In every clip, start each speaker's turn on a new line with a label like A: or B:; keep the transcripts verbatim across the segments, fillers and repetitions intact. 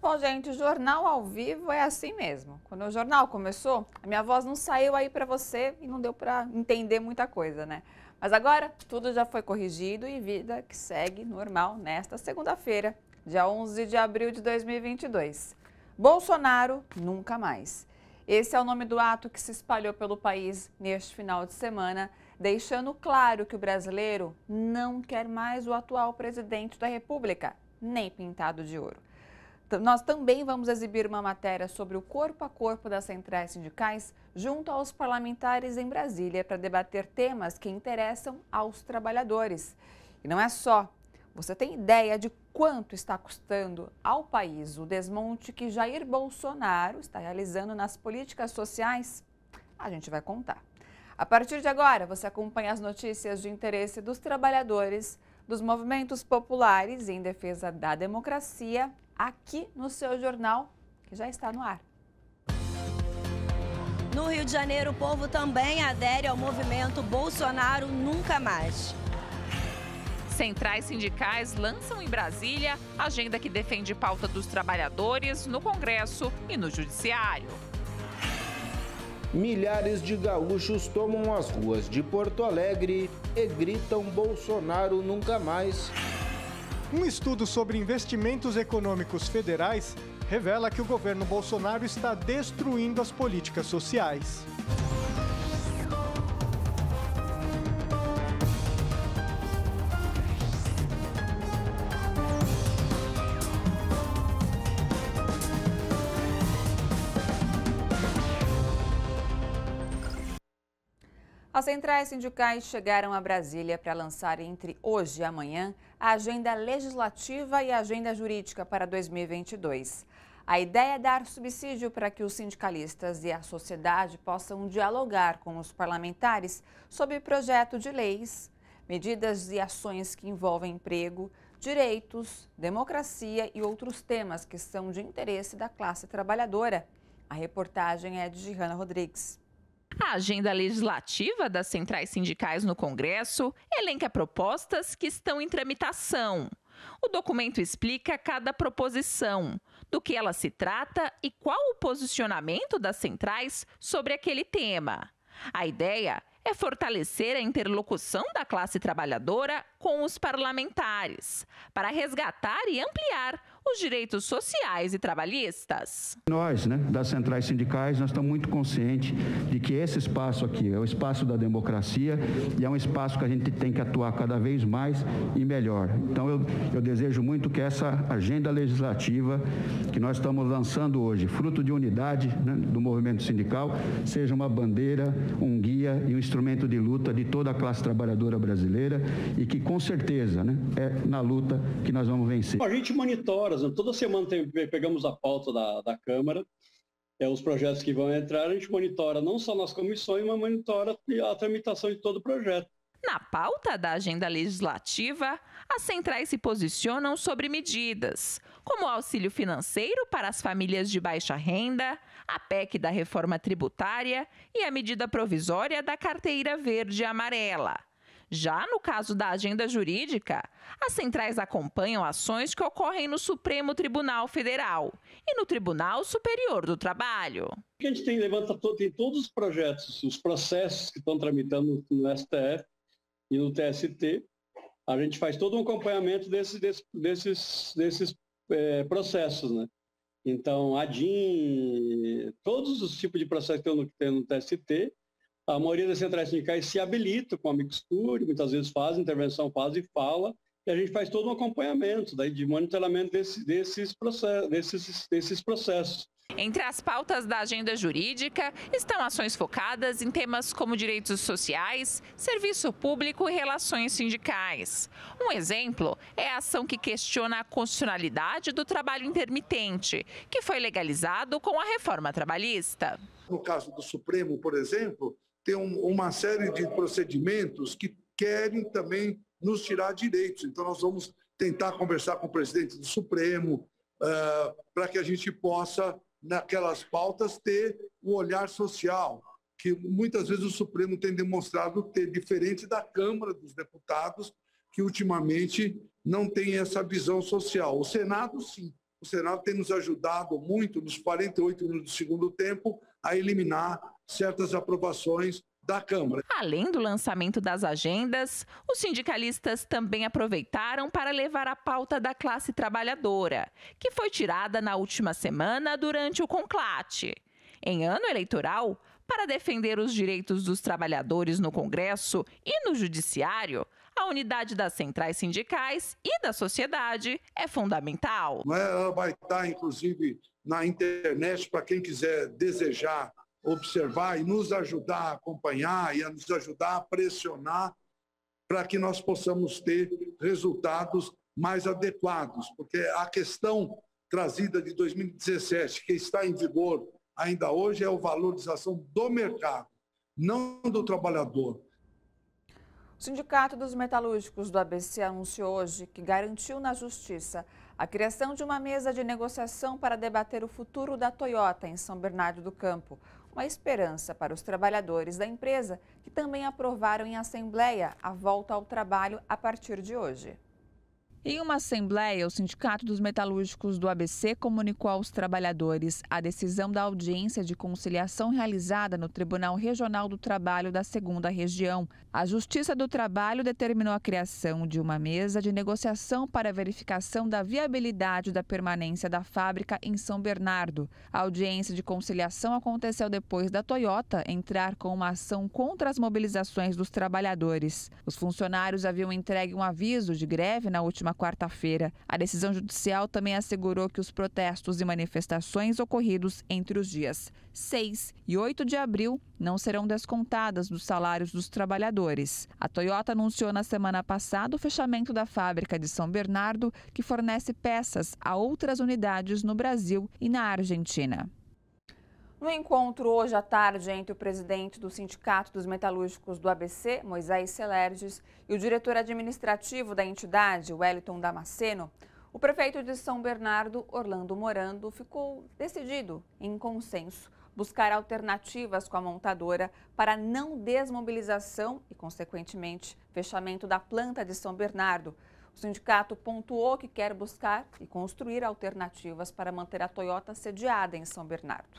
A: Bom, gente, jornal ao vivo é assim mesmo. Quando o jornal começou, a minha voz não saiu aí para você e não deu para entender muita coisa, né? Mas agora tudo já foi corrigido e vida que segue normal nesta segunda-feira, dia onze de abril de dois mil e vinte e dois. Bolsonaro nunca mais. Esse é o nome do ato que se espalhou pelo país neste final de semana, deixando claro que o brasileiro não quer mais o atual presidente da República, nem pintado de ouro. Nós também vamos exibir uma matéria sobre o corpo a corpo das centrais sindicais junto aos parlamentares em Brasília para debater temas que interessam aos trabalhadores. E não é só. Você tem ideia de quanto está custando ao país o desmonte que Jair Bolsonaro está realizando nas políticas sociais? A gente vai contar. A partir de agora, você acompanha as notícias de interesse dos trabalhadores, dos movimentos populares em defesa da democracia, aqui no seu jornal, que já está no ar.
B: No Rio de Janeiro, o povo também adere ao movimento Bolsonaro Nunca Mais.
C: Centrais sindicais lançam em Brasília agenda que defende pauta dos trabalhadores no Congresso e no Judiciário.
D: Milhares de gaúchos tomam as ruas de Porto Alegre e gritam Bolsonaro nunca mais.
E: Um estudo sobre investimentos econômicos federais revela que o governo Bolsonaro está destruindo as políticas sociais.
A: As centrais sindicais chegaram a Brasília para lançar entre hoje e amanhã a agenda legislativa e a agenda jurídica para dois mil e vinte e dois. A ideia é dar subsídio para que os sindicalistas e a sociedade possam dialogar com os parlamentares sobre projeto de leis, medidas e ações que envolvem emprego, direitos, democracia e outros temas que são de interesse da classe trabalhadora. A reportagem é de Giana Rodrigues.
C: A agenda legislativa das centrais sindicais no Congresso elenca propostas que estão em tramitação. O documento explica cada proposição, do que ela se trata e qual o posicionamento das centrais sobre aquele tema. A ideia é fortalecer a interlocução da classe trabalhadora com os parlamentares, para resgatar e ampliar os direitos sociais e trabalhistas.
F: Nós, né, das centrais sindicais, nós estamos muito conscientes de que esse espaço aqui é o espaço da democracia e é um espaço que a gente tem que atuar cada vez mais e melhor. Então, eu, eu desejo muito que essa agenda legislativa que nós estamos lançando hoje, fruto de unidade, né, do movimento sindical, seja uma bandeira, um guia e um instrumento de luta de toda a classe trabalhadora brasileira e que, com certeza, né, é na luta que nós vamos vencer.
G: A gente monitora. Toda semana tem, pegamos a pauta da, da Câmara, é, os projetos que vão entrar, a gente monitora não só nas comissões, mas monitora a tramitação de todo o projeto.
C: Na pauta da agenda legislativa, as centrais se posicionam sobre medidas, como o auxílio financeiro para as famílias de baixa renda, a P E C da reforma tributária e a medida provisória da carteira verde e amarela. Já no caso da agenda jurídica, as centrais acompanham ações que ocorrem no Supremo Tribunal Federal e no Tribunal Superior do Trabalho.
G: A gente tem, levanta todo, tem todos os projetos, os processos que estão tramitando no S T F e no T S T. A gente faz todo um acompanhamento desses, desses, desses, desses é, processos, né? Então, a D I N, todos os tipos de processos que tem no, que tem no T S T, a maioria das centrais sindicais se habilita com a mixtura, muitas vezes faz intervenção, faz e fala, e a gente faz todo um acompanhamento daí, de monitoramento desse, desses, processos, desses, desses processos.
C: Entre as pautas da agenda jurídica estão ações focadas em temas como direitos sociais, serviço público e relações sindicais. Um exemplo é a ação que questiona a constitucionalidade do trabalho intermitente, que foi legalizado com a reforma trabalhista.
H: No caso do Supremo, por exemplo, tem um, uma série de procedimentos que querem também nos tirar direitos. Então, nós vamos tentar conversar com o presidente do Supremo uh, para que a gente possa, naquelas pautas, ter um olhar social, que muitas vezes o Supremo tem demonstrado ter, diferente da Câmara dos Deputados, que ultimamente não tem essa visão social. O Senado, sim. o Senado tem nos ajudado muito, nos quarenta e oito minutos do segundo tempo, a eliminar certas aprovações da Câmara.
C: Além do lançamento das agendas, os sindicalistas também aproveitaram para levar a pauta da classe trabalhadora, que foi tirada na última semana durante o conclate. Em ano eleitoral, para defender os direitos dos trabalhadores no Congresso e no Judiciário, a unidade das centrais sindicais e da sociedade é fundamental.
H: Ela vai estar, inclusive, na internet para quem quiser desejar observar e nos ajudar a acompanhar e a nos ajudar a pressionar para que nós possamos ter resultados mais adequados. Porque a questão trazida de dois mil e dezessete, que está em vigor ainda hoje, é a valorização do mercado, não do trabalhador.
A: O Sindicato dos Metalúrgicos do A B C anunciou hoje que garantiu na Justiça a criação de uma mesa de negociação para debater o futuro da Toyota em São Bernardo do Campo. Uma esperança para os trabalhadores da empresa, que também aprovaram em assembleia a volta ao trabalho a partir de hoje. Em uma assembleia, o Sindicato dos Metalúrgicos do A B C comunicou aos trabalhadores a decisão da audiência de conciliação realizada no Tribunal Regional do Trabalho da segunda Região. A Justiça do Trabalho determinou a criação de uma mesa de negociação para a verificação da viabilidade da permanência da fábrica em São Bernardo. A audiência de conciliação aconteceu depois da Toyota entrar com uma ação contra as mobilizações dos trabalhadores. Os funcionários haviam entregue um aviso de greve na última quarta-feira. A decisão judicial também assegurou que os protestos e manifestações ocorridos entre os dias seis e oito de abril não serão descontadas dos salários dos trabalhadores. A Toyota anunciou na semana passada o fechamento da fábrica de São Bernardo, que fornece peças a outras unidades no Brasil e na Argentina. No encontro hoje à tarde entre o presidente do Sindicato dos Metalúrgicos do A B C, Moisés Celerges, e o diretor administrativo da entidade, Wellington Damasceno, o prefeito de São Bernardo, Orlando Morando, ficou decidido, em consenso, buscar alternativas com a montadora para não desmobilização e, consequentemente, fechamento da planta de São Bernardo. O sindicato pontuou que quer buscar e construir alternativas para manter a Toyota sediada em São Bernardo.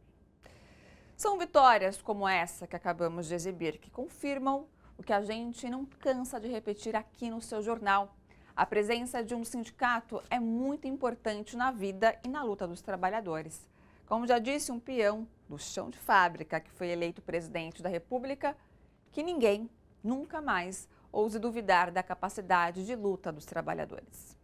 A: São vitórias como essa que acabamos de exibir que confirmam o que a gente não cansa de repetir aqui no seu jornal. A presença de um sindicato é muito importante na vida e na luta dos trabalhadores. Como já disse um peão do chão de fábrica que foi eleito presidente da República, que ninguém, nunca mais, ouse duvidar da capacidade de luta dos trabalhadores.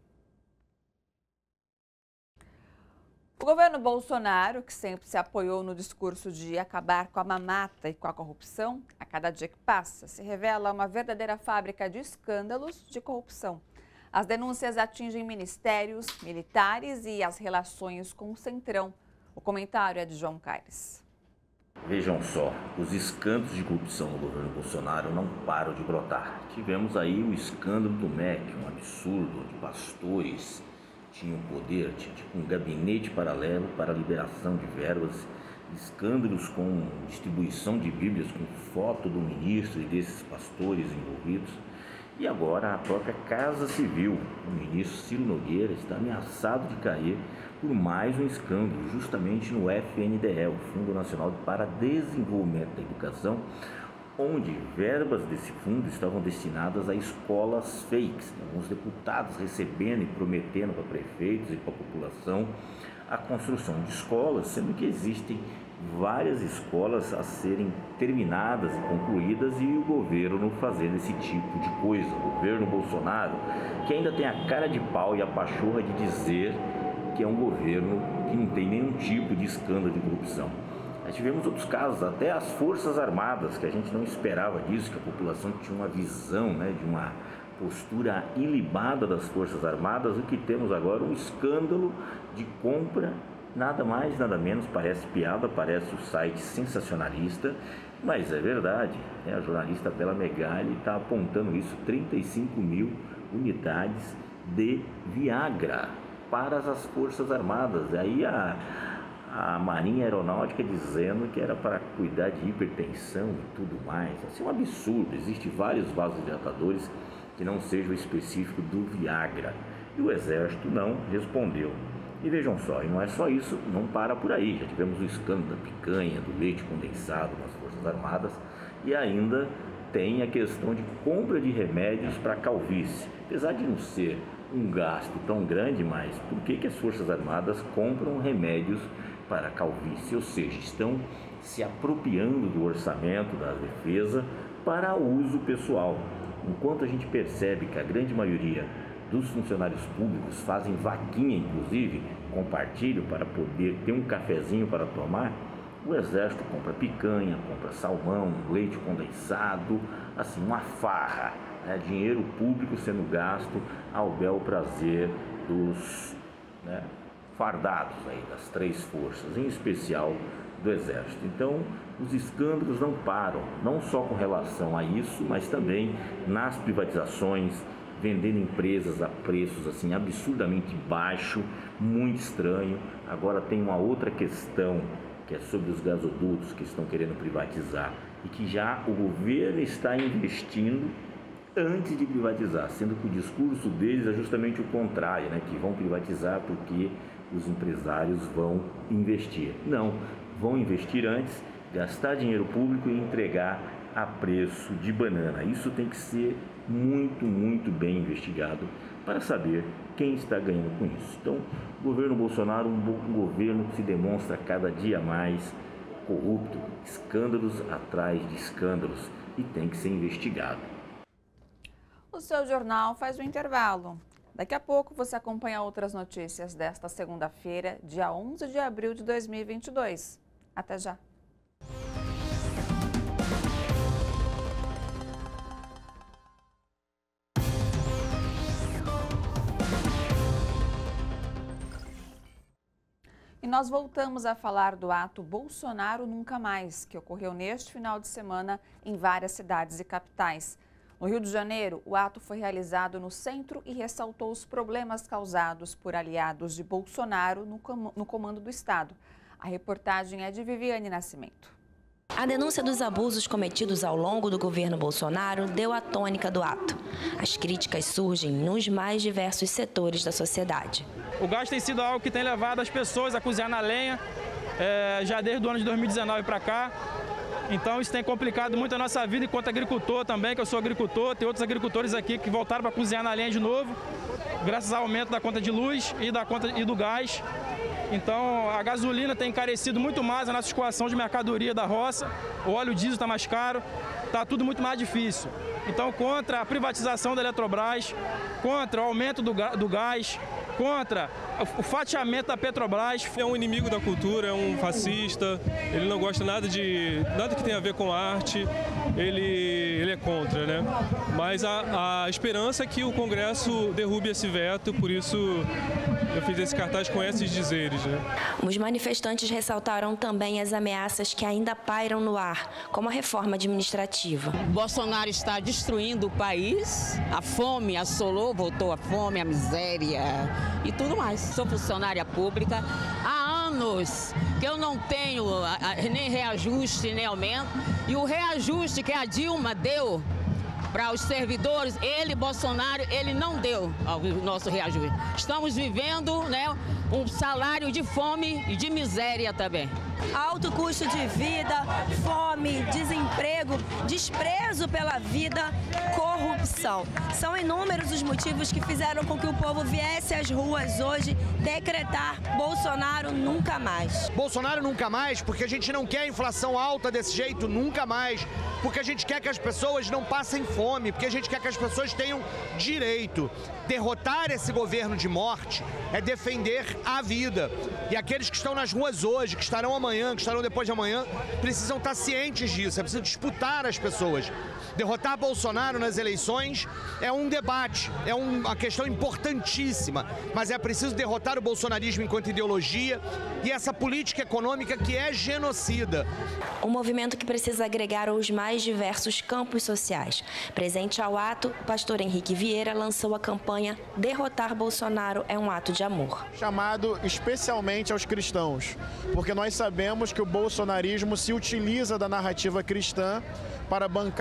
A: O governo Bolsonaro, que sempre se apoiou no discurso de acabar com a mamata e com a corrupção, a cada dia que passa, se revela uma verdadeira fábrica de escândalos de corrupção. As denúncias atingem ministérios, militares e as relações com o Centrão. O comentário é de João Caires.
I: Vejam só, os escândalos de corrupção no governo Bolsonaro não param de brotar. Tivemos aí o escândalo do M E C, um absurdo, onde pastores tinham poder, tinha tipo um gabinete paralelo para a liberação de verbas, escândalos com distribuição de bíblias com foto do ministro e desses pastores envolvidos. E agora a própria Casa Civil, o ministro Ciro Nogueira, está ameaçado de cair por mais um escândalo, justamente no F N D E, o Fundo Nacional para Desenvolvimento da Educação, onde verbas desse fundo estavam destinadas a escolas fakes, alguns deputados recebendo e prometendo para prefeitos e para a população a construção de escolas, sendo que existem várias escolas a serem terminadas e concluídas e o governo fazendo esse tipo de coisa. O governo Bolsonaro, que ainda tem a cara de pau e a pachorra de dizer que é um governo que não tem nenhum tipo de escândalo de corrupção. Nós tivemos outros casos, até as Forças Armadas, que a gente não esperava disso, que a população tinha uma visão, né, de uma postura ilibada das Forças Armadas. O que temos agora? Um escândalo de compra, nada mais, nada menos, parece piada, parece o site sensacionalista, mas é verdade. Né? A jornalista Bela Megali está apontando isso, trinta e cinco mil unidades de Viagra para as Forças Armadas. Aí a... a Marinha Aeronáutica dizendo que era para cuidar de hipertensão e tudo mais. Assim, é um absurdo. Existem vários vasodilatadores que não sejam específicos do Viagra. E o Exército não respondeu. E vejam só, e não é só isso, não para por aí. Já tivemos o escândalo da picanha, do leite condensado nas Forças Armadas e ainda tem a questão de compra de remédios para calvície. Apesar de não ser um gasto tão grande, mas por que que as Forças Armadas compram remédios para calvície? Ou seja, estão se apropriando do orçamento da defesa para uso pessoal. Enquanto a gente percebe que a grande maioria dos funcionários públicos fazem vaquinha, inclusive, compartilham para poder ter um cafezinho para tomar, o Exército compra picanha, compra salmão, leite condensado, assim, uma farra, né? Dinheiro público sendo gasto ao bel prazer dos, né, fardados aí, das três forças, em especial do Exército. Então, os escândalos não param, não só com relação a isso, mas também nas privatizações, vendendo empresas a preços assim absurdamente baixo, muito estranho. Agora tem uma outra questão, que é sobre os gasodutos que estão querendo privatizar e que já o governo está investindo antes de privatizar, sendo que o discurso deles é justamente o contrário, né? Que vão privatizar porque os empresários vão investir. Não, vão investir antes, gastar dinheiro público e entregar a preço de banana. Isso tem que ser muito, muito bem investigado para saber quem está ganhando com isso. Então, o governo Bolsonaro, um governo que se demonstra cada dia mais corrupto, escândalos atrás de escândalos, e tem que ser investigado.
A: O seu jornal faz o intervalo. Daqui a pouco você acompanha outras notícias desta segunda-feira, dia onze de abril de dois mil e vinte e dois. Até já! E nós voltamos a falar do ato Bolsonaro Nunca Mais, que ocorreu neste final de semana em várias cidades e capitais. No Rio de Janeiro, o ato foi realizado no centro e ressaltou os problemas causados por aliados de Bolsonaro no, com no comando do Estado. A reportagem é de Viviane Nascimento.
B: A denúncia dos abusos cometidos ao longo do governo Bolsonaro deu a tônica do ato. As críticas surgem nos mais diversos setores da sociedade.
J: O gás tem sido algo que tem levado as pessoas a cozinhar na lenha, é, já desde o ano de dois mil e dezenove para cá. Então isso tem complicado muito a nossa vida enquanto agricultor também, que eu sou agricultor. Tem outros agricultores aqui que voltaram para cozinhar na lenha de novo, graças ao aumento da conta de luz e, da conta, e do gás. Então a gasolina tem encarecido muito mais a nossa escoação de mercadoria da roça, o óleo diesel está mais caro, está tudo muito mais difícil. Então contra a privatização da Eletrobras, contra o aumento do, do gás, contra o fatiamento da Petrobras.
K: É um inimigo da cultura, é um fascista, ele não gosta nada de nada que tenha a ver com arte, ele, ele é contra, né? Mas a, a esperança é que o Congresso derrube esse veto, por isso eu fiz esse cartaz com esses dizeres, né?
B: Os manifestantes ressaltaram também as ameaças que ainda pairam no ar, como a reforma administrativa.
L: Bolsonaro está destruindo o país, a fome assolou, voltou a fome, a miséria e tudo mais. Sou funcionária pública há anos que eu não tenho nem reajuste, nem aumento. E o reajuste que a Dilma deu para os servidores, ele, Bolsonaro, ele não deu o nosso reajuste. Estamos vivendo, né, um salário de fome e de miséria também.
B: Alto custo de vida, fome, desemprego, desprezo pela vida, corrupção. São inúmeros os motivos que fizeram com que o povo viesse às ruas hoje decretar Bolsonaro nunca mais.
M: Bolsonaro nunca mais, porque a gente não quer inflação alta desse jeito, nunca mais. Porque a gente quer que as pessoas não passem fome, porque a gente quer que as pessoas tenham direito. Derrotar esse governo de morte é defender a vida. E aqueles que estão nas ruas hoje, que estarão amanhã, que estarão depois de amanhã, precisam estar cientes disso, é preciso disputar as pessoas. Derrotar Bolsonaro nas eleições é um debate, é uma questão importantíssima, mas é preciso derrotar o bolsonarismo enquanto ideologia e essa política econômica que é genocida.
B: Um movimento que precisa agregar os mais diversos campos sociais. Presente ao ato, o pastor Henrique Vieira lançou a campanha Derrotar Bolsonaro é um ato de amor.
N: Chamado especialmente aos cristãos, porque nós sabemos que o bolsonarismo se utiliza da narrativa cristã para bancar esse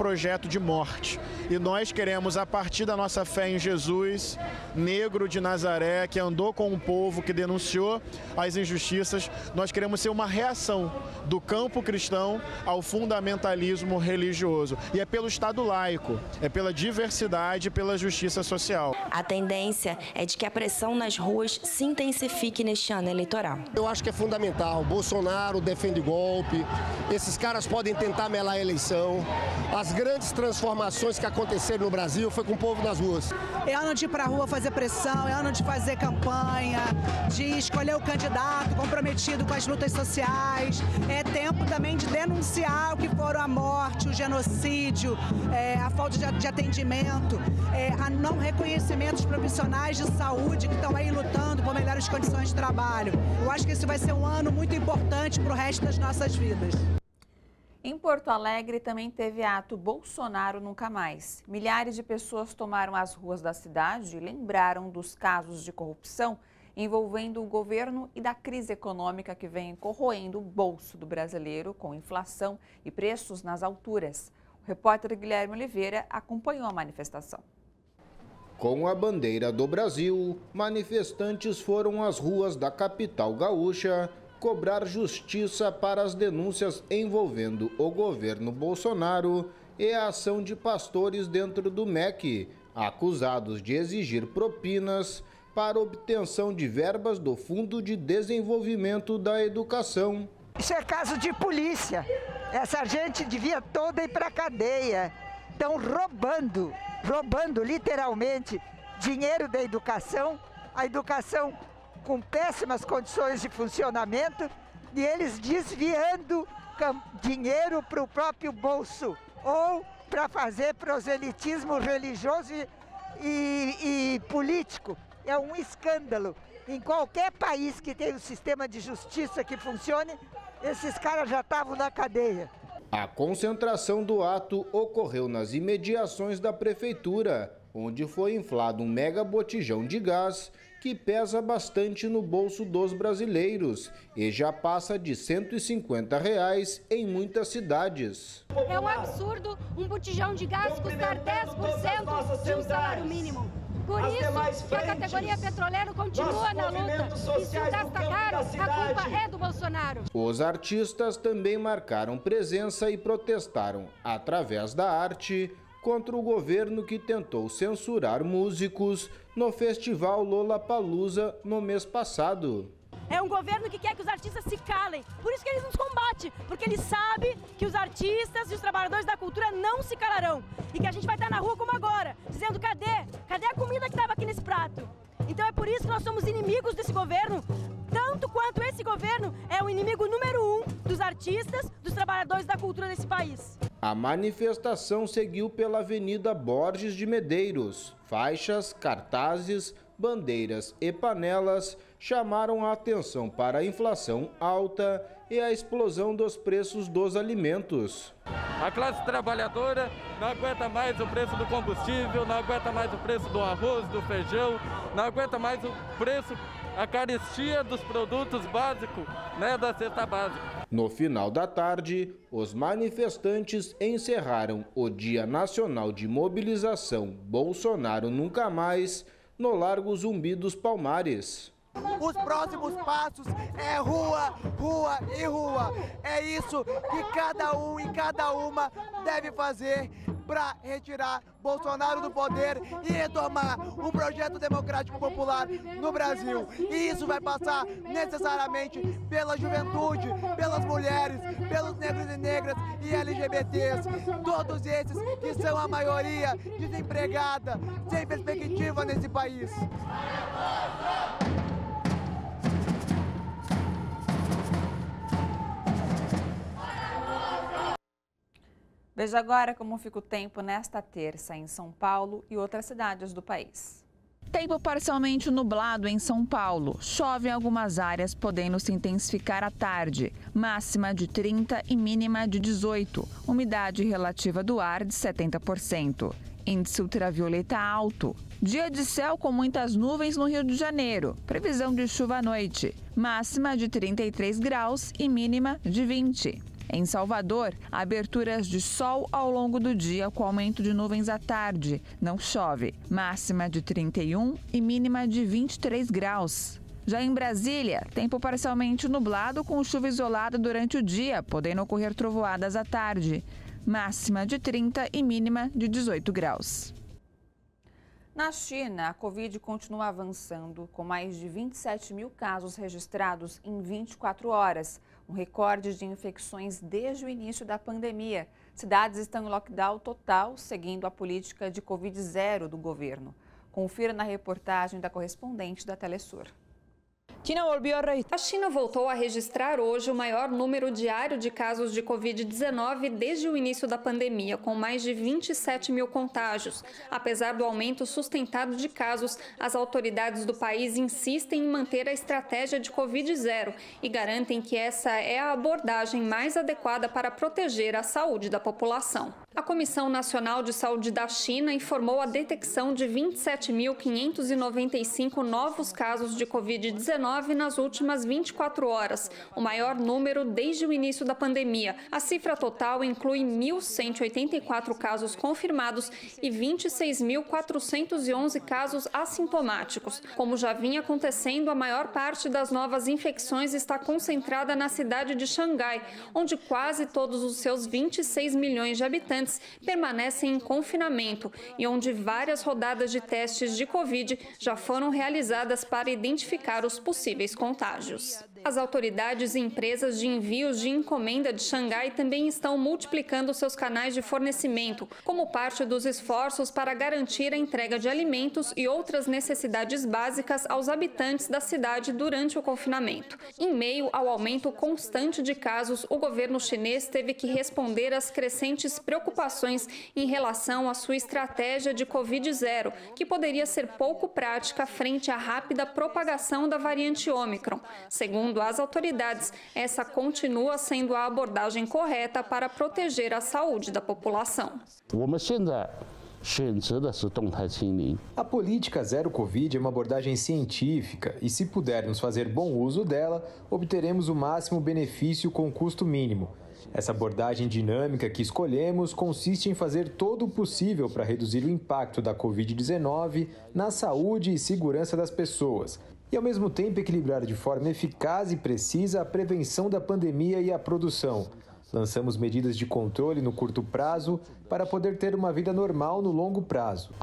N: projeto de morte. E nós queremos, a partir da nossa fé em Jesus, negro de Nazaré, que andou com um povo, que denunciou as injustiças, nós queremos ser uma reação do campo cristão ao fundamentalismo religioso. E é pelo Estado laico, é pela diversidade, pela justiça social.
B: A tendência é de que a pressão nas ruas se intensifique neste ano eleitoral.
O: Eu acho que é fundamental. Bolsonaro defende golpe, esses caras podem tentar melar a eleição. As grandes transformações que aconteceram no Brasil foi com o povo nas ruas.
P: É ano de ir para a rua fazer pressão, é ano de fazer campanha, de escolher o candidato comprometido com as lutas sociais. É tempo também de denunciar o que foram a morte, o genocídio, é, a falta de, de atendimento, é, a não reconhecimento dos profissionais de saúde que estão aí lutando por melhores condições de trabalho. Eu acho que esse vai ser um ano muito importante para o resto das nossas vidas.
A: Em Porto Alegre também teve ato Bolsonaro Nunca Mais. Milhares de pessoas tomaram as ruas da cidade e lembraram dos casos de corrupção envolvendo o governo e da crise econômica que vem corroendo o bolso do brasileiro com inflação e preços nas alturas. O repórter Guilherme Oliveira acompanhou a manifestação.
D: Com a bandeira do Brasil, manifestantes foram às ruas da capital gaúcha cobrar justiça para as denúncias envolvendo o governo Bolsonaro e a ação de pastores dentro do M E C, acusados de exigir propinas para obtenção de verbas do Fundo de Desenvolvimento da Educação.
Q: Isso é caso de polícia. Essa gente devia toda ir para a cadeia. Estão roubando, roubando literalmente dinheiro da educação, a educação com péssimas condições de funcionamento e eles desviando dinheiro para o próprio bolso ou para fazer proselitismo religioso e, e, e político. É um escândalo. Em qualquer país que tenha um sistema de justiça que funcione, esses caras já estavam na cadeia.
D: A concentração do ato ocorreu nas imediações da prefeitura, onde foi inflado um mega botijão de gás que pesa bastante no bolso dos brasileiros e já passa de cento e cinquenta reais em muitas cidades.
R: É um absurdo um botijão de gás custar dez por cento de um salário mínimo. Por isso que a categoria petroleira continua na luta. E se o gás está caro, a culpa é do Bolsonaro.
D: Os artistas também marcaram presença e protestaram, através da arte, contra o governo que tentou censurar músicos no festival Lollapalooza no mês passado.
S: É um governo que quer que os artistas se calem, por isso que eles nos combatem, porque ele sabe que os artistas e os trabalhadores da cultura não se calarão e que a gente vai estar na rua como agora, dizendo cadê? Cadê a comida que estava aqui nesse prato? Então é por isso que nós somos inimigos desse governo, tanto quanto esse governo é o inimigo número um dos artistas, dos trabalhadores da cultura desse país.
D: A manifestação seguiu pela Avenida Borges de Medeiros. Faixas, cartazes, bandeiras e panelas chamaram a atenção para a inflação alta e a explosão dos preços dos alimentos.
T: A classe trabalhadora não aguenta mais o preço do combustível, não aguenta mais o preço do arroz, do feijão, não aguenta mais o preço, a carestia dos produtos básicos, né, da cesta básica.
D: No final da tarde, os manifestantes encerraram o Dia Nacional de Mobilização Bolsonaro Nunca Mais no Largo Zumbi dos Palmares.
U: Os próximos passos é rua, rua e rua. É isso que cada um e cada uma deve fazer para retirar Bolsonaro do poder e retomar um projeto democrático popular no Brasil. E isso vai passar necessariamente pela juventude, pelas mulheres, pelos negros e negras e L G B Ts. Todos esses que são a maioria desempregada, sem perspectiva nesse país.
A: Veja agora como fica o tempo nesta terça em São Paulo e outras cidades do país.
C: Tempo parcialmente nublado em São Paulo. Chove em algumas áreas, podendo se intensificar à tarde. Máxima de trinta e mínima de dezoito. Umidade relativa do ar de setenta por cento. Índice ultravioleta alto. Dia de céu com muitas nuvens no Rio de Janeiro. Previsão de chuva à noite. Máxima de trinta e três graus e mínima de vinte. Em Salvador, aberturas de sol ao longo do dia com aumento de nuvens à tarde. Não chove. Máxima de trinta e um e mínima de vinte e três graus. Já em Brasília, tempo parcialmente nublado com chuva isolada durante o dia, podendo ocorrer trovoadas à tarde. Máxima de trinta e mínima de dezoito graus.
A: Na China, a Covid continua avançando, com mais de vinte e sete mil casos registrados em vinte e quatro horas, um recorde de infecções desde o início da pandemia. Cidades estão em lockdown total, seguindo a política de Covid zero do governo. Confira na reportagem da correspondente da Telesur.
E: A China voltou a registrar hoje o maior número diário de casos de Covid dezenove desde o início da pandemia, com mais de vinte e sete mil contágios. Apesar do aumento sustentado de casos, as autoridades do país insistem em manter a estratégia de Covid zero e garantem que essa é a abordagem mais adequada para proteger a saúde da população. A Comissão Nacional de Saúde da China informou a detecção de vinte e sete mil quinhentos e noventa e cinco novos casos de Covid dezenove nas últimas vinte e quatro horas, o maior número desde o início da pandemia. A cifra total inclui mil cento e oitenta e quatro casos confirmados e vinte e seis mil quatrocentos e onze casos assintomáticos. Como já vinha acontecendo, a maior parte das novas infecções está concentrada na cidade de Xangai, onde quase todos os seus vinte e seis milhões de habitantes permanecem em confinamento e onde várias rodadas de testes de Covid já foram realizadas para identificar os possíveis contágios. As autoridades e empresas de envios de encomenda de Xangai também estão multiplicando seus canais de fornecimento, como parte dos esforços para garantir a entrega de alimentos e outras necessidades básicas aos habitantes da cidade durante o confinamento. Em meio ao aumento constante de casos, o governo chinês teve que responder às crescentes preocupações em relação à sua estratégia de Covid zero, que poderia ser pouco prática frente à rápida propagação da variante Ômicron. Segundo as autoridades, essa continua sendo a abordagem correta para proteger a saúde da população.
V: A política zero Covid é uma abordagem científica e, se pudermos fazer bom uso dela, obteremos o máximo benefício com custo mínimo. Essa abordagem dinâmica que escolhemos consiste em fazer todo o possível para reduzir o impacto da Covid dezenove na saúde e segurança das pessoas e, ao mesmo tempo, equilibrar de forma eficaz e precisa a prevenção da pandemia e a produção. Lançamos medidas de controle no curto prazo para poder ter uma vida normal no longo prazo.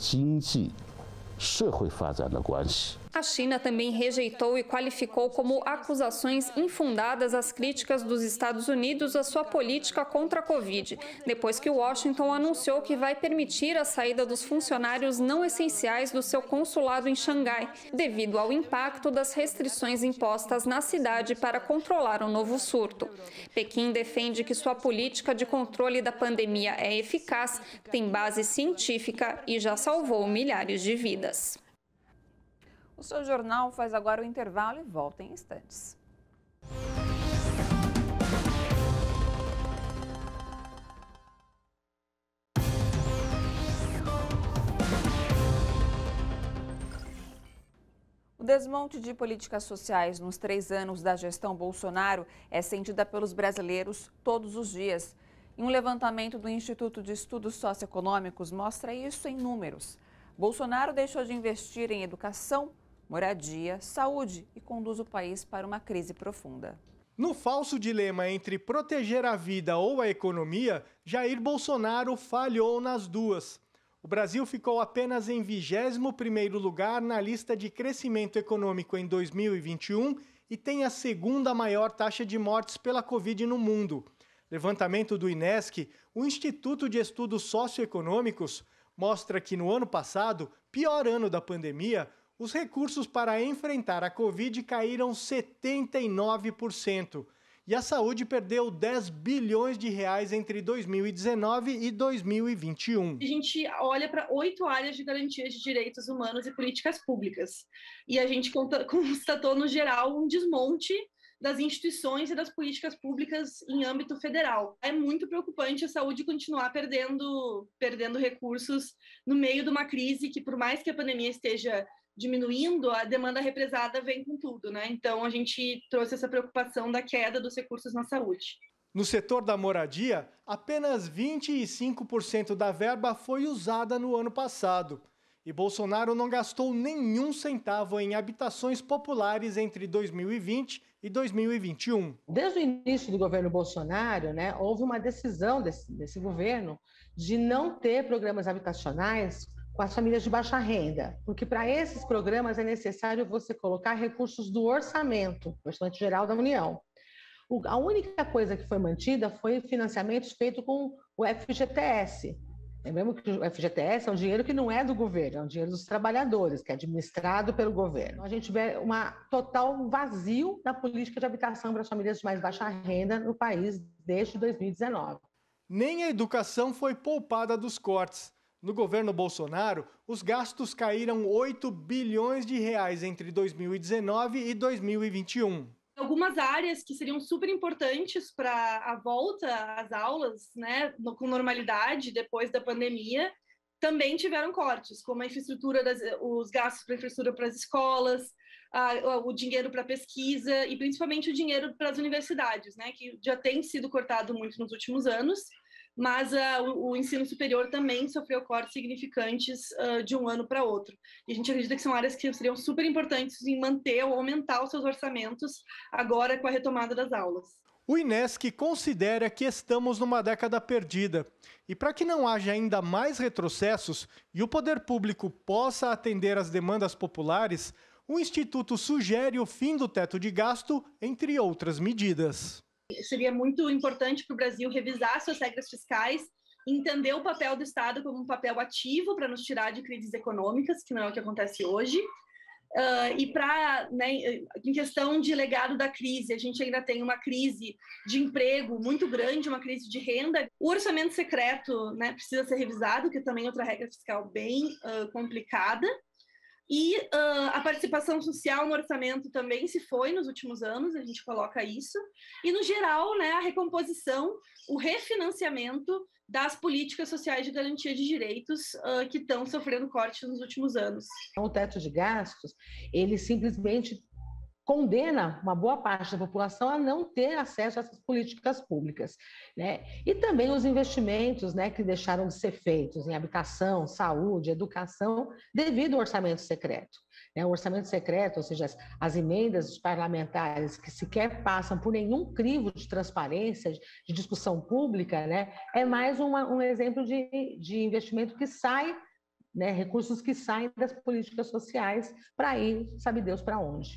E: A China também rejeitou e qualificou como acusações infundadas as críticas dos Estados Unidos à sua política contra a Covid, depois que Washington anunciou que vai permitir a saída dos funcionários não essenciais do seu consulado em Xangai, devido ao impacto das restrições impostas na cidade para controlar o novo surto. Pequim defende que sua política de controle da pandemia é eficaz, tem base científica e já salvou milhares de vidas.
A: O seu jornal faz agora o intervalo e volta em instantes. O desmonte de políticas sociais nos três anos da gestão Bolsonaro é sentida pelos brasileiros todos os dias. E um levantamento do Instituto de Estudos Socioeconômicos mostra isso em números. Bolsonaro deixou de investir em educação, moradia, saúde e conduz o país para uma crise profunda.
W: No falso dilema entre proteger a vida ou a economia, Jair Bolsonaro falhou nas duas. O Brasil ficou apenas em vigésimo primeiro lugar na lista de crescimento econômico em dois mil e vinte e um e tem a segunda maior taxa de mortes pela Covid no mundo. Levantamento do INESC, o Instituto de Estudos Socioeconômicos, mostra que no ano passado, pior ano da pandemia, os recursos para enfrentar a Covid caíram setenta e nove por cento e a saúde perdeu dez bilhões de reais entre dois mil e dezenove e dois mil e vinte e um.
X: A gente olha para oito áreas de garantia de direitos humanos e políticas públicas e a gente constatou, no geral, um desmonte das instituições e das políticas públicas em âmbito federal. É muito preocupante a saúde continuar perdendo, perdendo recursos no meio de uma crise que, por mais que a pandemia esteja diminuindo, a demanda represada vem com tudo, né? Então, a gente trouxe essa preocupação da queda dos recursos na saúde.
W: No setor da moradia, apenas vinte e cinco por cento da verba foi usada no ano passado. E Bolsonaro não gastou nenhum centavo em habitações populares entre dois mil e vinte e dois mil e vinte e um.
F: Desde o início do governo Bolsonaro, né, houve uma decisão desse, desse governo de não ter programas habitacionais com as famílias de baixa renda, porque para esses programas é necessário você colocar recursos do orçamento, orçamento geral da União. O, a única coisa que foi mantida foi financiamentos feitos com o F G T S. Lembramos que o F G T S é um dinheiro que não é do governo, é um dinheiro dos trabalhadores, que é administrado pelo governo. A gente vê um total vazio na política de habitação para as famílias de mais baixa renda no país desde dois mil e dezenove.
W: Nem a educação foi poupada dos cortes. No governo Bolsonaro, os gastos caíram oito bilhões de reais entre dois mil e dezenove e dois mil e vinte e um.
X: Algumas áreas que seriam super importantes para a volta às aulas, né, com normalidade depois da pandemia, também tiveram cortes, como a infraestrutura, das, os gastos para infraestrutura para as escolas, a, o dinheiro para pesquisa e principalmente o dinheiro para as universidades, né, que já tem sido cortado muito nos últimos anos, mas uh, o, o ensino superior também sofreu cortes significantes uh, de um ano para outro. E a gente acredita que são áreas que seriam super importantes em manter ou aumentar os seus orçamentos agora com a retomada das aulas.
W: O INESC considera que estamos numa década perdida. E para que não haja ainda mais retrocessos e o poder público possa atender às demandas populares, o Instituto sugere o fim do teto de gasto, entre outras medidas.
X: Seria muito importante para o Brasil revisar suas regras fiscais, entender o papel do Estado como um papel ativo para nos tirar de crises econômicas, que não é o que acontece hoje. Uh, e para, né, em questão de legado da crise, a gente ainda tem uma crise de emprego muito grande, uma crise de renda. O orçamento secreto, né, precisa ser revisado, que também é outra regra fiscal bem uh, complicada. E uh, a participação social no orçamento também se foi nos últimos anos, a gente coloca isso. E, no geral, né, a recomposição, o refinanciamento das políticas sociais de garantia de direitos uh, que estão sofrendo cortes nos últimos anos.
F: O teto de gastos, ele simplesmente condena uma boa parte da população a não ter acesso a essas políticas públicas, né? E também os investimentos, né, que deixaram de ser feitos em habitação, saúde, educação, devido ao orçamento secreto. O orçamento secreto, ou seja, as emendas dos parlamentares que sequer passam por nenhum crivo de transparência, de discussão pública, né, é mais uma, um exemplo de, de investimento que sai, né, recursos que saem das políticas sociais para ir, sabe Deus para onde.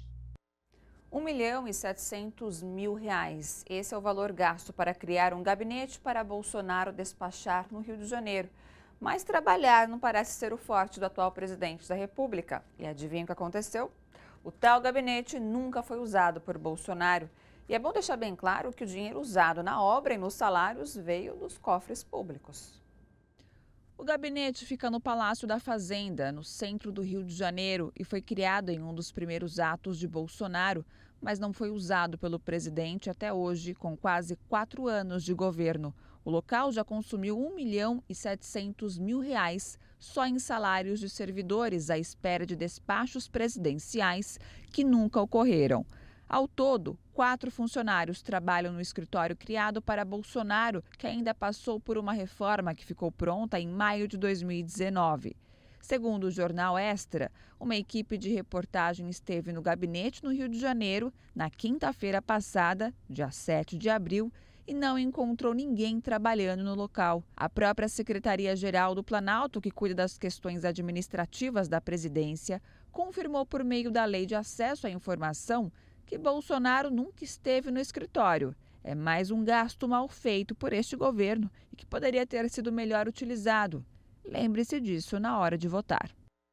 A: um milhão e setecentos mil reais. Esse é o valor gasto para criar um gabinete para Bolsonaro despachar no Rio de Janeiro. Mas trabalhar não parece ser o forte do atual presidente da República. E adivinha o que aconteceu? O tal gabinete nunca foi usado por Bolsonaro. E é bom deixar bem claro que o dinheiro usado na obra e nos salários veio dos cofres públicos. O gabinete fica no Palácio da Fazenda, no centro do Rio de Janeiro, e foi criado em um dos primeiros atos de Bolsonaro, mas não foi usado pelo presidente até hoje, com quase quatro anos de governo. O local já consumiu um milhão e setecentos mil reais só em salários de servidores à espera de despachos presidenciais que nunca ocorreram. Ao todo, quatro funcionários trabalham no escritório criado para Bolsonaro, que ainda passou por uma reforma que ficou pronta em maio de dois mil e dezenove. Segundo o jornal Extra, uma equipe de reportagem esteve no gabinete no Rio de Janeiro na quinta-feira passada, dia sete de abril, e não encontrou ninguém trabalhando no local. A própria Secretaria-Geral do Planalto, que cuida das questões administrativas da presidência, confirmou por meio da Lei de Acesso à Informação que Bolsonaro nunca esteve no escritório. É mais um gasto mal feito por este governo e que poderia ter sido melhor utilizado. Lembre-se disso na hora de votar.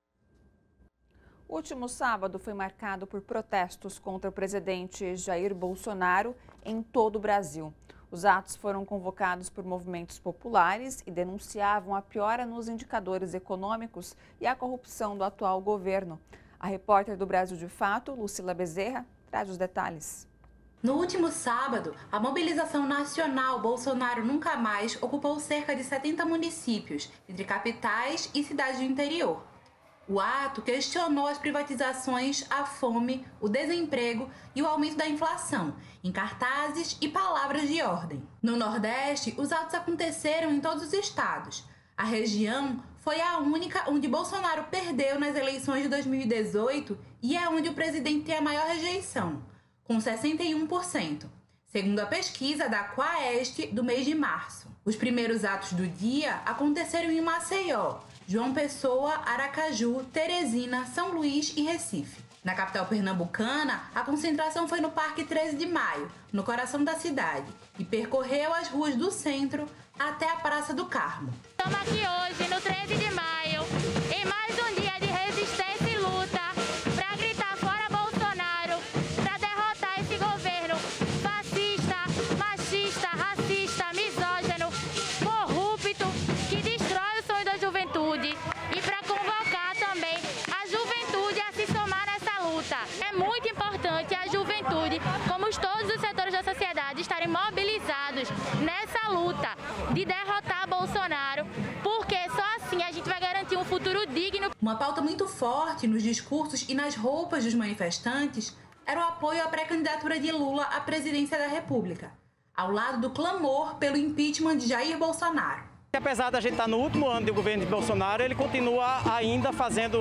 A: O último sábado foi marcado por protestos contra o presidente Jair Bolsonaro em todo o Brasil. Os atos foram convocados por movimentos populares e denunciavam a piora nos indicadores econômicos e a corrupção do atual governo. A repórter do Brasil de Fato, Lucila Bezerra, traz os detalhes.
G: No último sábado, a mobilização nacional Bolsonaro Nunca Mais ocupou cerca de setenta municípios, entre capitais e cidades do interior. O ato questionou as privatizações, a fome, o desemprego e o aumento da inflação, em cartazes e palavras de ordem. No Nordeste, os atos aconteceram em todos os estados. A região foi a única onde Bolsonaro perdeu nas eleições de dois mil e dezoito e é onde o presidente tem a maior rejeição, com sessenta e um por cento, segundo a pesquisa da Quaest do mês de março. Os primeiros atos do dia aconteceram em Maceió, João Pessoa, Aracaju, Teresina, São Luís e Recife. Na capital pernambucana, a concentração foi no Parque treze de maio, no coração da cidade, e percorreu as ruas do centro até a Praça do Carmo.
H: Estamos aqui hoje, no treze de maio, em mais um dia de resistência e luta para gritar fora Bolsonaro, para derrotar esse governo fascista, machista, racista, misógino, corrupto, que destrói o sonho da juventude, e para convocar também a juventude a se somar nessa luta. É muito importante a juventude, como todos os setores da sociedade, estarem mobilizados nessa luta de derrotar Bolsonaro, porque só assim a gente vai garantir um futuro digno.
G: Uma pauta muito forte nos discursos e nas roupas dos manifestantes era o apoio à pré-candidatura de Lula à presidência da República, ao lado do clamor pelo impeachment de Jair Bolsonaro.
I: Apesar da gente estar no último ano do governo de Bolsonaro, ele continua ainda fazendo,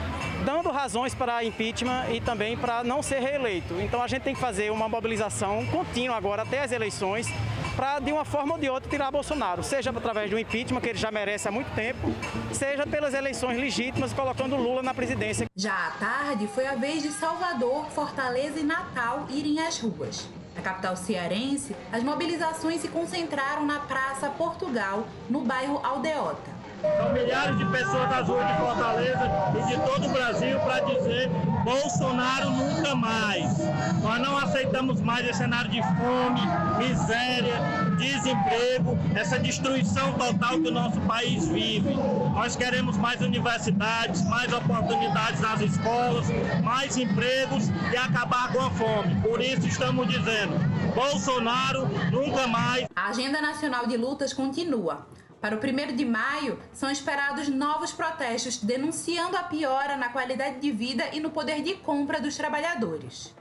I: dando razões para impeachment e também para não ser reeleito. Então a gente tem que fazer uma mobilização contínua agora até as eleições para, de uma forma ou de outra, tirar Bolsonaro, seja através do impeachment, que ele já merece há muito tempo, seja pelas eleições legítimas, colocando Lula na presidência.
G: Já à tarde, foi a vez de Salvador, Fortaleza e Natal irem às ruas. Na capital cearense, as mobilizações se concentraram na Praça Portugal, no bairro Aldeota.
J: São milhares de pessoas nas ruas de Fortaleza e de todo o Brasil para dizer Bolsonaro nunca mais. Nós não aceitamos mais esse cenário de fome, miséria, desemprego, essa destruição total que o nosso país vive. Nós queremos mais universidades, mais oportunidades nas escolas, mais empregos e acabar com a fome. Por isso estamos dizendo, Bolsonaro nunca mais.
G: A agenda nacional de lutas continua. Para o primeiro de maio, são esperados novos protestos denunciando a piora na qualidade de vida e no poder de compra dos trabalhadores.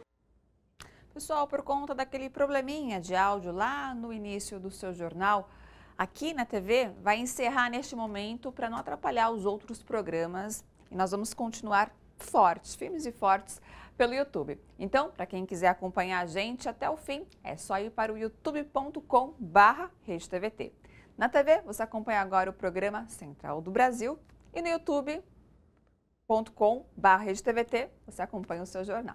A: Pessoal, por conta daquele probleminha de áudio lá no início do seu jornal, aqui na T V vai encerrar neste momento para não atrapalhar os outros programas e nós vamos continuar fortes, firmes e fortes pelo YouTube. Então, para quem quiser acompanhar a gente até o fim, é só ir para o youtube ponto com barra rede T V T. Na T V, você acompanha agora o programa Central do Brasil e no youtube ponto com barra rede T V T você acompanha o seu jornal.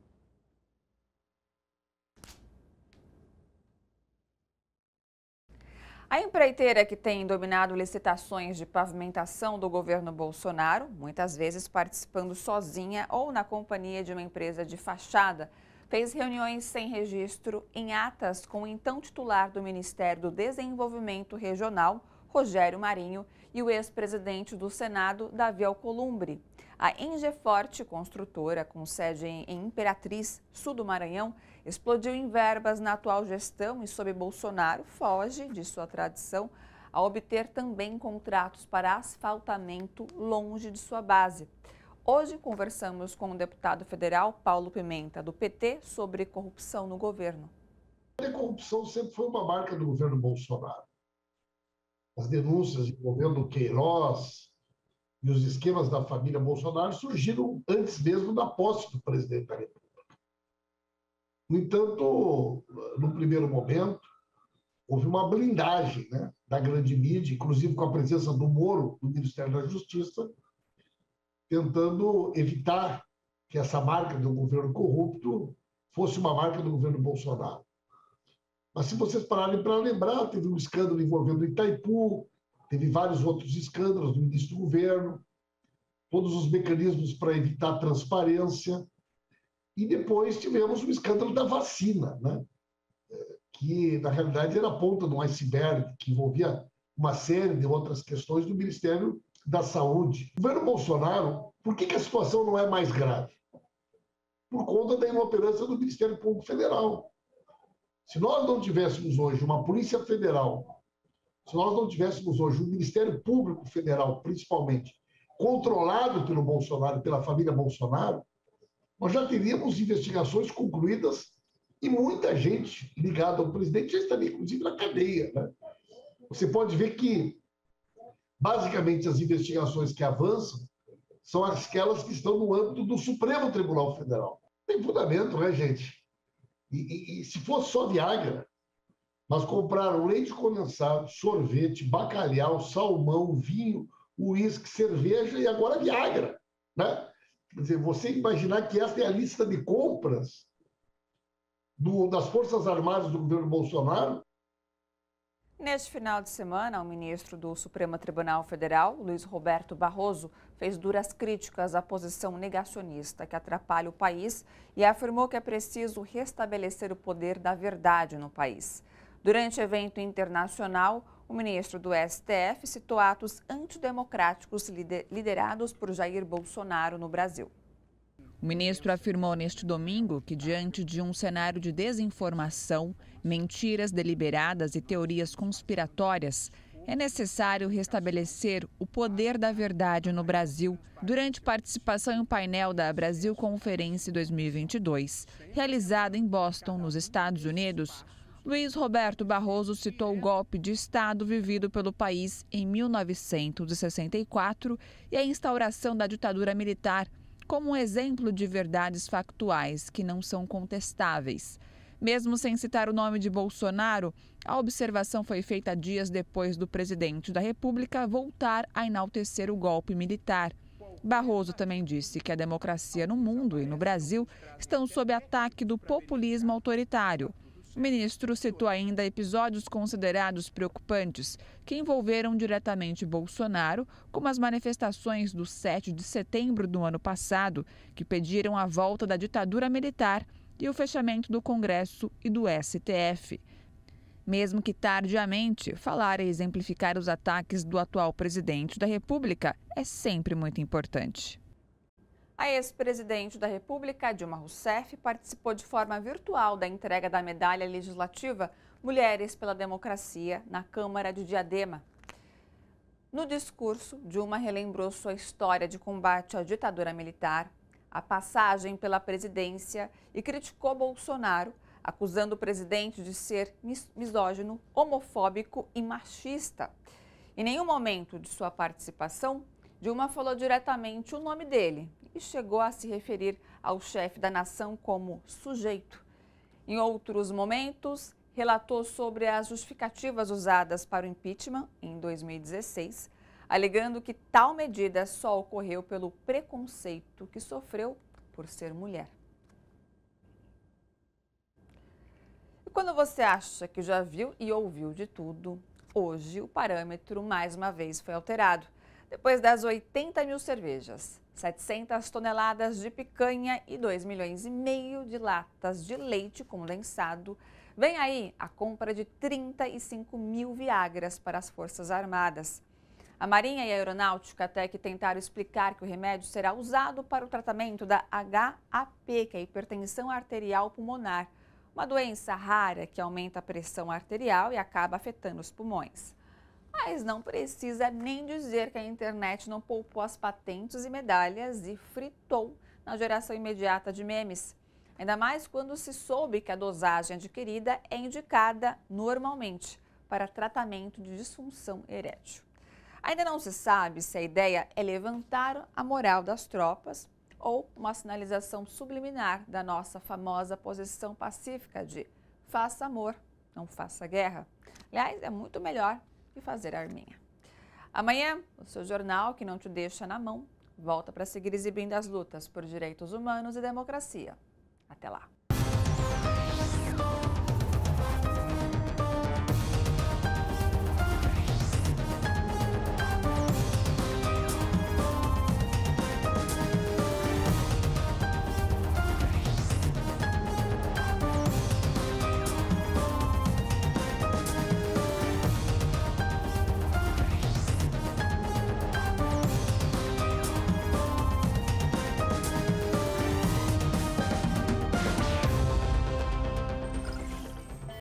A: A empreiteira que tem dominado licitações de pavimentação do governo Bolsonaro, muitas vezes participando sozinha ou na companhia de uma empresa de fachada, fez reuniões sem registro em atas com o então titular do Ministério do Desenvolvimento Regional, Rogério Marinho, e o ex-presidente do Senado, Davi Alcolumbre. A Engeforte, construtora com sede em Imperatriz, sul do Maranhão, explodiu em verbas na atual gestão e, sob Bolsonaro, foge de sua tradição a obter também contratos para asfaltamento longe de sua base. Hoje conversamos com o deputado federal Paulo Pimenta, do P T, sobre corrupção no governo.
K: A corrupção sempre foi uma marca do governo Bolsonaro. As denúncias envolvendo Queiroz e os esquemas da família Bolsonaro surgiram antes mesmo da posse do presidente da República. No entanto, no primeiro momento, houve uma blindagem, né, da grande mídia, inclusive com a presença do Moro, do Ministério da Justiça, tentando evitar que essa marca do governo corrupto fosse uma marca do governo Bolsonaro. Mas se vocês pararem para lembrar, teve um escândalo envolvendo Itaipu, teve vários outros escândalos no início do governo, todos os mecanismos para evitar transparência, e depois tivemos o escândalo da vacina, né? Que, na realidade, era a ponta de um iceberg, que envolvia uma série de outras questões do Ministério da Saúde. O governo Bolsonaro, por que que a situação não é mais grave? Por conta da inoperância do Ministério Público Federal. Se nós não tivéssemos hoje uma Polícia Federal, se nós não tivéssemos hoje um Ministério Público Federal, principalmente, controlado pelo Bolsonaro, pela família Bolsonaro, nós já teríamos investigações concluídas e muita gente ligada ao presidente já estaria, inclusive, na cadeia, né? Você pode ver que, basicamente, as investigações que avançam são aquelas que estão no âmbito do Supremo Tribunal Federal. Tem fundamento, né, gente? E, e, e se fosse só Viagra, nós compraram leite condensado, sorvete, bacalhau, salmão, vinho, uísque, cerveja e agora Viagra, né? Quer dizer, você imaginar que essa é a lista de compras do, das Forças Armadas do governo Bolsonaro.
A: Neste final de semana, o ministro do Supremo Tribunal Federal, Luiz Roberto Barroso, fez duras críticas à posição negacionista que atrapalha o país e afirmou que é preciso restabelecer o poder da verdade no país. Durante evento internacional, o ministro do S T F citou atos antidemocráticos liderados por Jair Bolsonaro no Brasil.
B: O ministro afirmou neste domingo que, diante de um cenário de desinformação, mentiras deliberadas e teorias conspiratórias, é necessário restabelecer o poder da verdade no Brasil durante participação em um painel da Brasil Conferência dois mil e vinte e dois, realizada em Boston, nos Estados Unidos. Luiz Roberto Barroso citou o golpe de Estado vivido pelo país em mil novecentos e sessenta e quatro e a instauração da ditadura militar como um exemplo de verdades factuais que não são contestáveis. Mesmo sem citar o nome de Bolsonaro, a observação foi feita dias depois do presidente da República voltar a enaltecer o golpe militar. Barroso também disse que a democracia no mundo e no Brasil estão sob ataque do populismo autoritário. O ministro citou ainda episódios considerados preocupantes que envolveram diretamente Bolsonaro, como as manifestações do sete de setembro do ano passado, que pediram a volta da ditadura militar e o fechamento do Congresso e do S T F. Mesmo que tardiamente, falar e exemplificar os ataques do atual presidente da República é sempre muito importante.
A: A ex-presidente da República, Dilma Rousseff, participou de forma virtual da entrega da medalha legislativa Mulheres pela Democracia na Câmara de Diadema. No discurso, Dilma relembrou sua história de combate à ditadura militar, a passagem pela presidência e criticou Bolsonaro, acusando o presidente de ser misógino, homofóbico e machista. Em nenhum momento de sua participação, Dilma falou diretamente o nome dele e chegou a se referir ao chefe da nação como sujeito. Em outros momentos, relatou sobre as justificativas usadas para o impeachment em dois mil e dezesseis, alegando que tal medida só ocorreu pelo preconceito que sofreu por ser mulher. E quando você acha que já viu e ouviu de tudo, hoje o parâmetro mais uma vez foi alterado. Depois das oitenta mil cervejas, setecentas toneladas de picanha e dois milhões e meio de latas de leite condensado, vem aí a compra de trinta e cinco mil Viagras para as Forças Armadas. A Marinha e a Aeronáutica até que tentaram explicar que o remédio será usado para o tratamento da H A P, que é a hipertensão arterial pulmonar, uma doença rara que aumenta a pressão arterial e acaba afetando os pulmões. Mas não precisa nem dizer que a internet não poupou as patentes e medalhas e fritou na geração imediata de memes. Ainda mais quando se soube que a dosagem adquirida é indicada normalmente para tratamento de disfunção erétil. Ainda não se sabe se a ideia é levantar a moral das tropas ou uma sinalização subliminar da nossa famosa posição pacífica de faça amor, não faça guerra. Aliás, é muito melhor que fazer arminha. Amanhã, o seu jornal que não te deixa na mão volta para seguir exibindo as lutas por direitos humanos e democracia. Até lá!